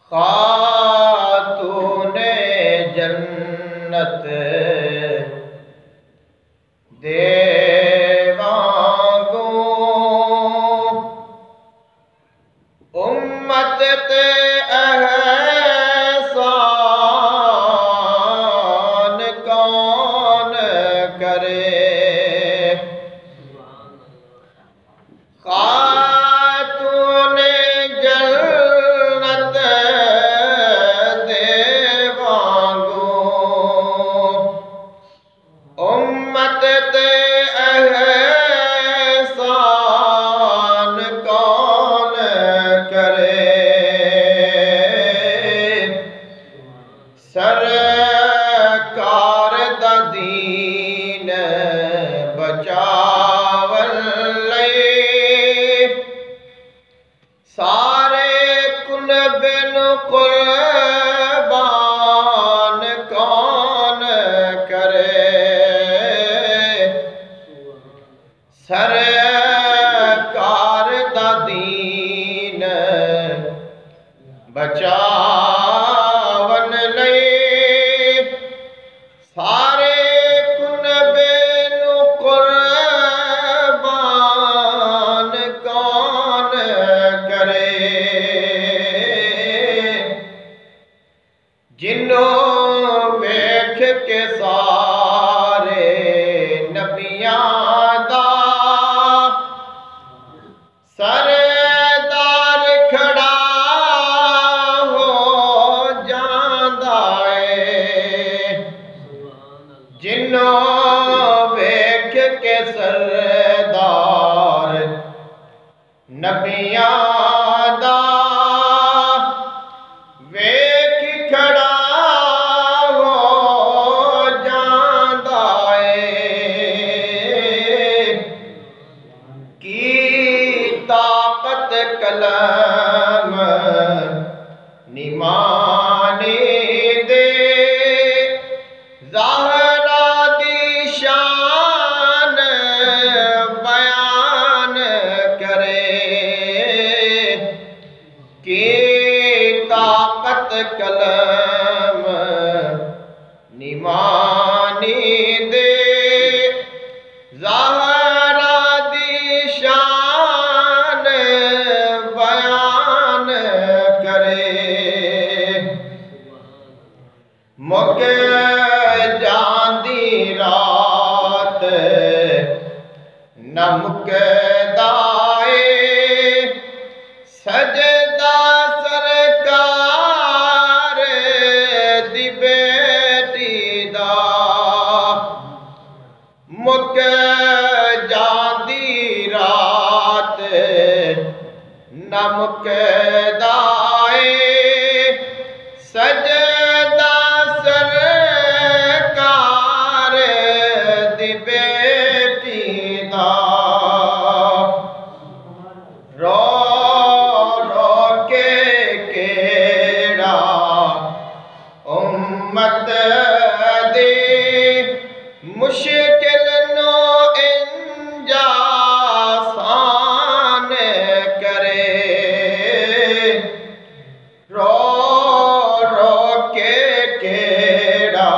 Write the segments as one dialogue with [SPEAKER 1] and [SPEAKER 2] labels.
[SPEAKER 1] خاتون جنت دیوانگو امت تے احسان کون کرے خاتون جنت دیوانگو امت تے احسان کون کرے سرکار دا دین بچاون لئی سارے کنبے نوں قربان کون کرے سرکار دا دین بچاون لئی سارے کنبے نوں قربان کون کرے جنوں ویکھ کے سارے نبیاں دا سردار کھڑا ہو جاندا اے جنوں ویکھ کے سردار نبیاں دا ویکھ کھڑا ہو جاندا اے کی طاقت کلام نمانی دے زہرا دی شان بیان کرے کی طاقت کلام نمانی دے زہرا دی شان بیان کرے مک جاندی رات نہ مکدا اے سجدہ سرکار دی بیٹی دا مک جاندی رات نہ مکدا اے سجدہ سرکار دی بیٹی دا رو رو کے کیڑا امت دی مشکل نو انجا آسان کرے رو رو کے کیڑا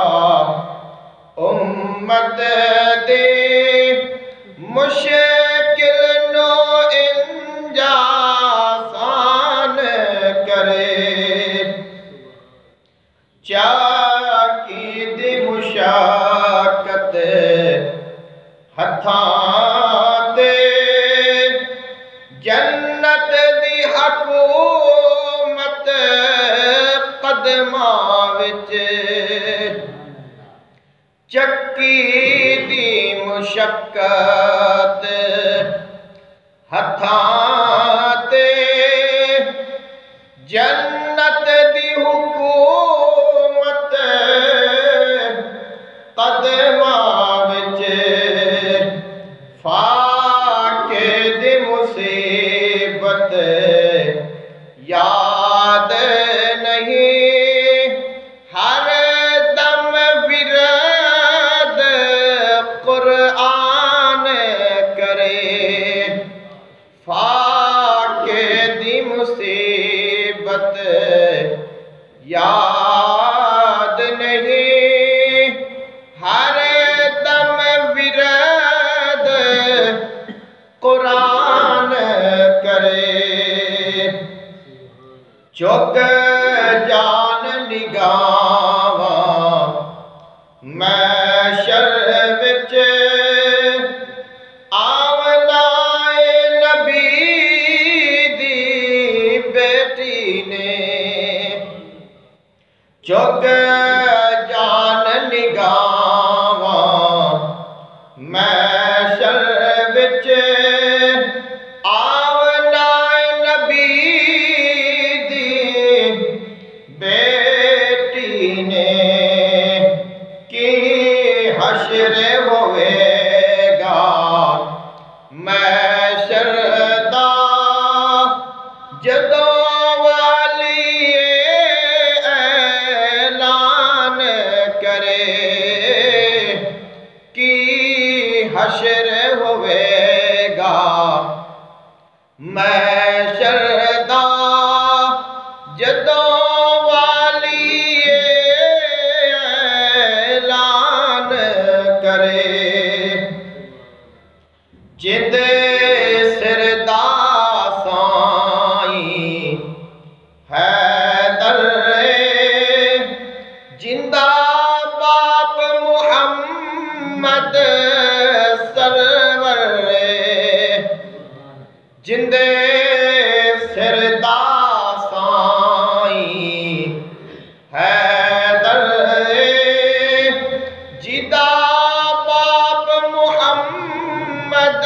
[SPEAKER 1] امت دی مشکل نو انجا آسان کرے چاکی دی مشاقت ہتھاں تے جنت دی حکومت قدماں وچ چکی دی مشقت ہتھاں تے جنت دی حکومت قدماں وچ فاقے دی مصیبت یاد نہیں ہر دم ورد قرآن کرے فاقے دی مصیبت یاد نہیں ہر دم ورد قرآن کرے چک جان نگاواں محشر وچ آولائے نبی دی بیٹی نے چک جان نگاواں محشر وچ آولائے نبی دی بیٹی نے کی حشر ہوئے گا محشر دا جدوں والی اعلان کرے کی حشر ہوئے گا محشر دا جدوں والی اعلان کرے جد سر دا سائیں حیدر جندہ باپ محمد سرور جندے سر دا سائیں حیدر جندہ باپ محمد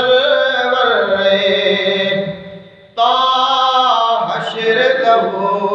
[SPEAKER 1] سرور تا حشر لہو